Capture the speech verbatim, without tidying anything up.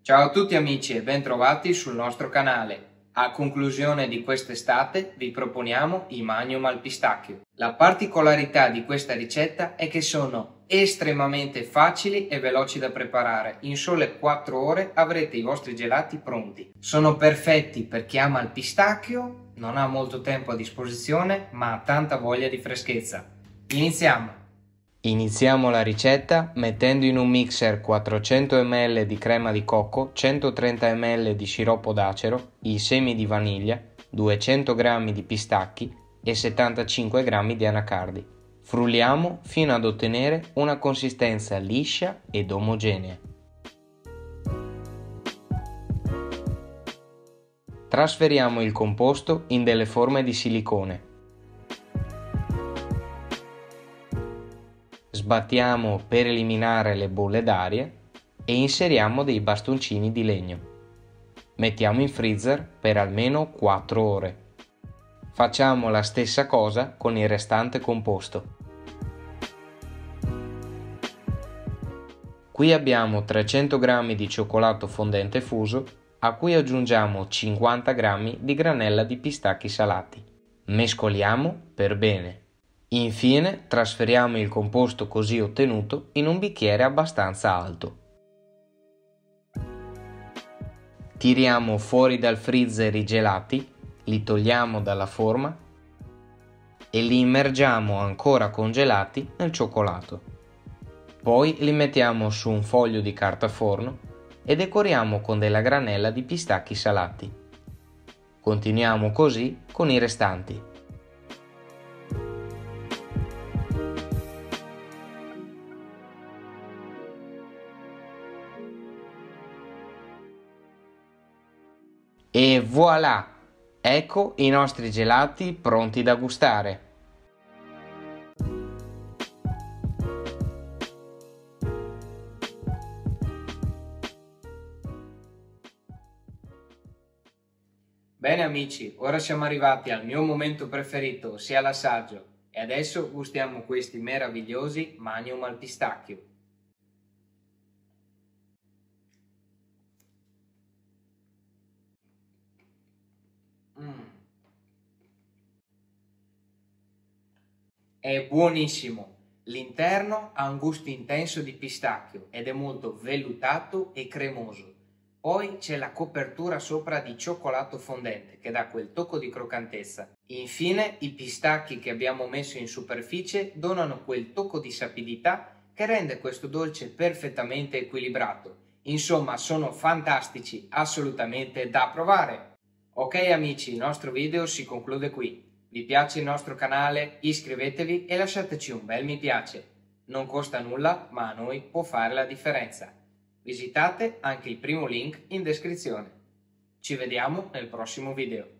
Ciao a tutti amici e bentrovati sul nostro canale. A conclusione di quest'estate vi proponiamo i Magnum al pistacchio. La particolarità di questa ricetta è che sono estremamente facili e veloci da preparare. In sole quattro ore avrete i vostri gelati pronti. Sono perfetti per chi ama il pistacchio, non ha molto tempo a disposizione ma ha tanta voglia di freschezza. Iniziamo! Iniziamo la ricetta mettendo in un mixer quattrocento millilitri di crema di cocco, centotrenta millilitri di sciroppo d'acero, i semi di vaniglia, duecento grammi di pistacchi e settantacinque grammi di anacardi. Frulliamo fino ad ottenere una consistenza liscia ed omogenea. Trasferiamo il composto in delle forme di silicone. Sbattiamo per eliminare le bolle d'aria e inseriamo dei bastoncini di legno. Mettiamo in freezer per almeno quattro ore. Facciamo la stessa cosa con il restante composto. Qui abbiamo trecento grammi di cioccolato fondente fuso a cui aggiungiamo cinquanta grammi di granella di pistacchi salati. Mescoliamo per bene. Infine trasferiamo il composto così ottenuto in un bicchiere abbastanza alto. Tiriamo fuori dal freezer i gelati, li togliamo dalla forma e li immergiamo ancora congelati nel cioccolato. Poi li mettiamo su un foglio di carta forno e decoriamo con della granella di pistacchi salati. Continuiamo così con i restanti. E voilà! Ecco i nostri gelati pronti da gustare. Bene amici, ora siamo arrivati al mio momento preferito, ossia l'assaggio. E adesso gustiamo questi meravigliosi Magnum al pistacchio. Mm. È buonissimo. L'interno ha un gusto intenso di pistacchio ed è molto vellutato e cremoso. Poi c'è la copertura sopra di cioccolato fondente che dà quel tocco di croccantezza. Infine i pistacchi che abbiamo messo in superficie donano quel tocco di sapidità che rende questo dolce perfettamente equilibrato. Insomma, sono fantastici, assolutamente da provare! Ok amici, il nostro video si conclude qui. Vi piace il nostro canale? Iscrivetevi e lasciateci un bel mi piace. Non costa nulla, ma a noi può fare la differenza. Visitate anche il primo link in descrizione. Ci vediamo nel prossimo video.